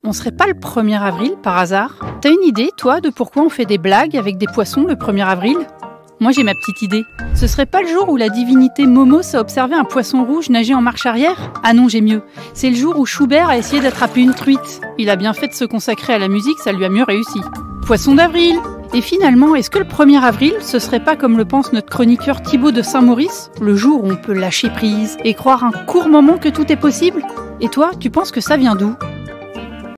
On serait pas le 1er avril par hasard? T'as une idée, toi, de pourquoi on fait des blagues avec des poissons le 1er avril? Moi j'ai ma petite idée. Ce serait pas le jour où la divinité Momos a observé un poisson rouge nager en marche arrière? Ah non, j'ai mieux. C'est le jour où Schubert a essayé d'attraper une truite. Il a bien fait de se consacrer à la musique, ça lui a mieux réussi. Poisson d'avril! Et finalement, est-ce que le 1er avril, ce serait pas, comme le pense notre chroniqueur Thibaut de Saint-Maurice, le jour où on peut lâcher prise et croire un court moment que tout est possible? Et toi, tu penses que ça vient d'où?